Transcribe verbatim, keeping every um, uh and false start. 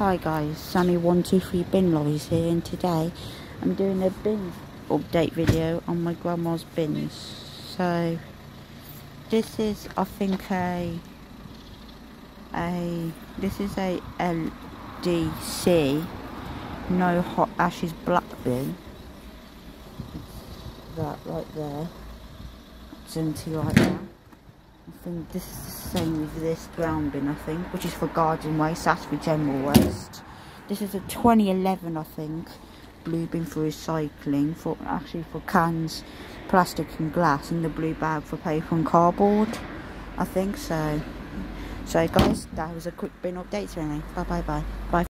Hi guys, Sammy one two three bin lorries here, and today I'm doing a bin update video on my grandma's bins. So this is, I think, a a this is a L D C no hot ashes black bin. That right there, it's empty right now. I think this is the same with this brown bin, I think, which is for garden waste, that's for general waste. This is a twenty eleven, I think, blue bin for recycling, for actually for cans, plastic and glass, and the blue bag for paper and cardboard, I think so. So guys, that was a quick bin update. Really. Bye bye bye. Bye.